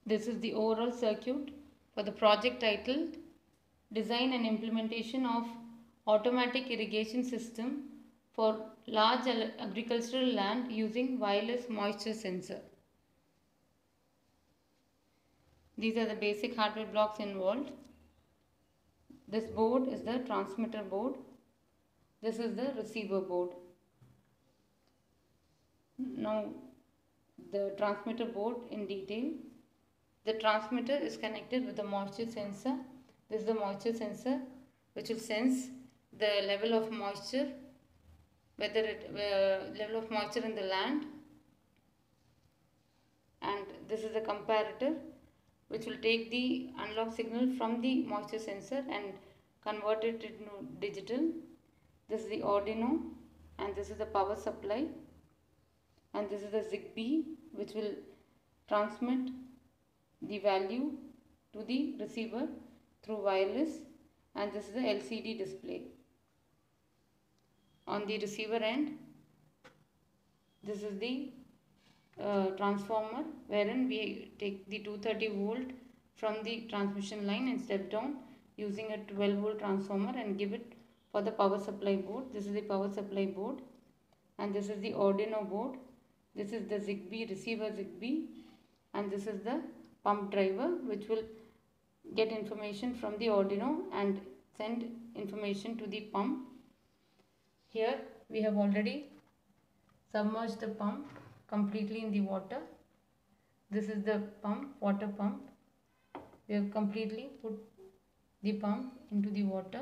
This is the overall circuit for the project titled Design and Implementation of Automatic Irrigation System for Large Agricultural Land Using Wireless Moisture Sensor. These are the basic hardware blocks involved. This board is the transmitter board. This is the receiver board. Now the transmitter board in detail. The transmitter is connected with the moisture sensor. This is the moisture sensor which will sense the level of moisture, level of moisture in the land. And this is the comparator which will take the analog signal from the moisture sensor and convert it into digital. This is the Arduino, and this is the power supply, and this is the Zigbee which will transmit the value to the receiver through wireless, and this is the LCD display. On the receiver end, this is the transformer wherein we take the 230 volt from the transmission line and step down using a 12 volt transformer and give it for the power supply board. This is the power supply board, and this is the Arduino board. This is the Zigbee, receiver Zigbee, and this is the pump driver which will get information from the Arduino and send information to the pump. Here we have already submerged the pump completely in the water. This is the pump, water pump. We have completely put the pump into the water.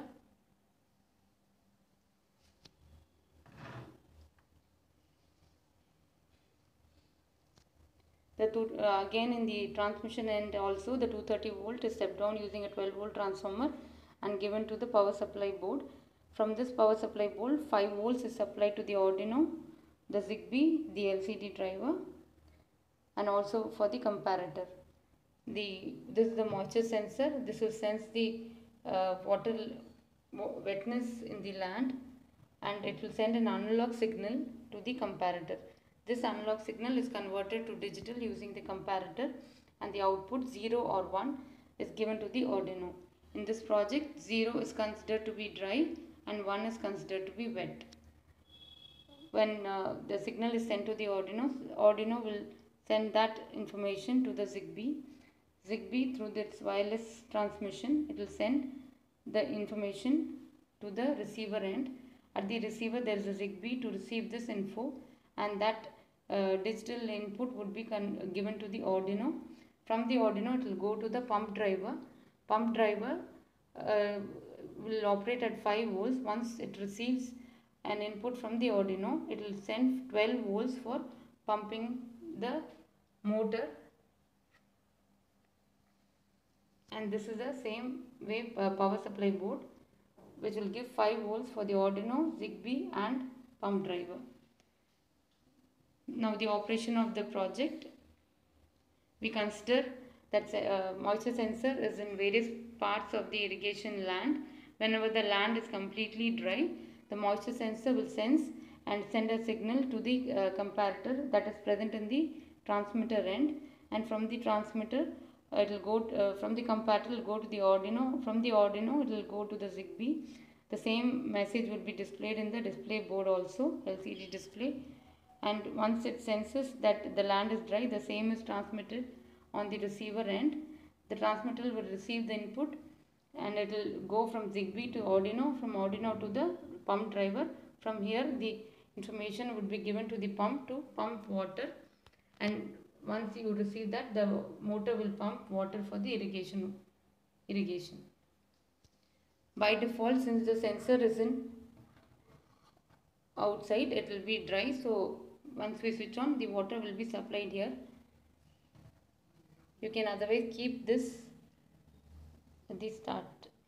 Again in the transmission end also, the 230 volt is stepped down using a 12 volt transformer and given to the power supply board. From this power supply board, 5 volts is supplied to the Arduino, the Zigbee, the LCD driver, and also for the comparator. This is the moisture sensor. This will sense the water wetness in the land, and it will send an analog signal to the comparator. This analog signal is converted to digital using the comparator, and the output 0 or 1 is given to the Arduino. In this project, 0 is considered to be dry and 1 is considered to be wet. When the signal is sent to the Arduino will send that information to the Zigbee. Zigbee, through this wireless transmission, it will send the information to the receiver end. At the receiver, there is a Zigbee to receive this info, and that digital input would be given to the Arduino. From the Arduino, it will go to the pump driver. Pump driver will operate at 5 volts. Once it receives an input from the Arduino, it will send 12 volts for pumping the motor. And this is the same way power supply board which will give 5 volts for the Arduino, Zigbee and pump driver. Now the operation of the project. We consider that moisture sensor is in various parts of the irrigation land. Whenever the land is completely dry, the moisture sensor will sense and send a signal to the comparator that is present in the transmitter end, and from the transmitter it will go from the comparator will go to the Arduino. From the Arduino it will go to the Zigbee. The same message will be displayed in the display board also, LCD display. And once it senses that the land is dry, the same is transmitted on the receiver end. The transmitter will receive the input and it will go from Zigbee to Arduino, from Arduino to the pump driver. From here the information would be given to the pump to pump water, and once you receive that, the motor will pump water for the irrigation. By default, since the sensor is in outside, it will be dry, so once we switch on, the water will be supplied here. You can otherwise keep this at the start.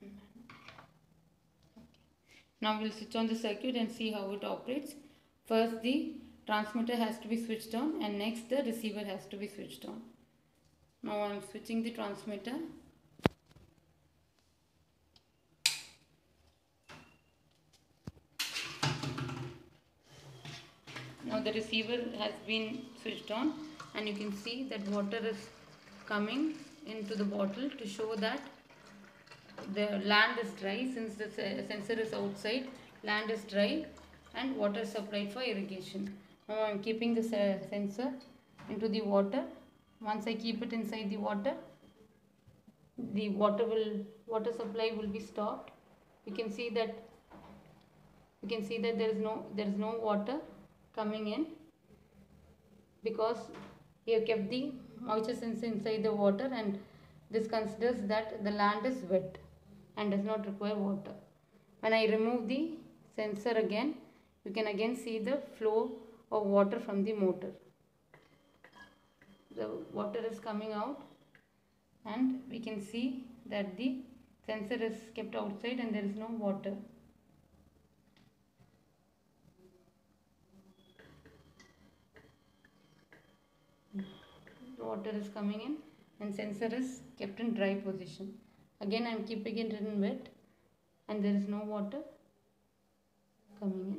Now we will switch on the circuit and see how it operates. First the transmitter has to be switched on, and next the receiver has to be switched on. Now I am switching the transmitter. Now the receiver has been switched on, and you can see that water is coming into the bottle to show that the land is dry. Since the sensor is outside, land is dry and water is supplied for irrigation. Now I am keeping the sensor into the water. Once I keep it inside the water, the water supply will be stopped. You can see that there is no water coming in, because we have kept the moisture sensor inside the water, and this considers that the land is wet and does not require water. When I remove the sensor again, you can again see the flow of water from the motor. The water is coming out, and we can see that the sensor is kept outside and there is no water. The water is coming in and sensor is kept in dry position. Again I am keeping it in wet and there is no water coming in.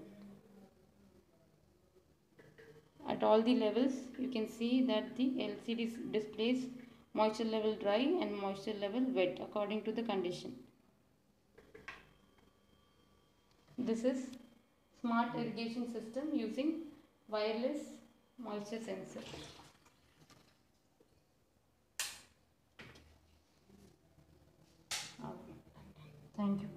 At all the levels you can see that the LCD displays moisture level dry and moisture level wet according to the condition. This is smart irrigation system using wireless moisture sensor. Thank you.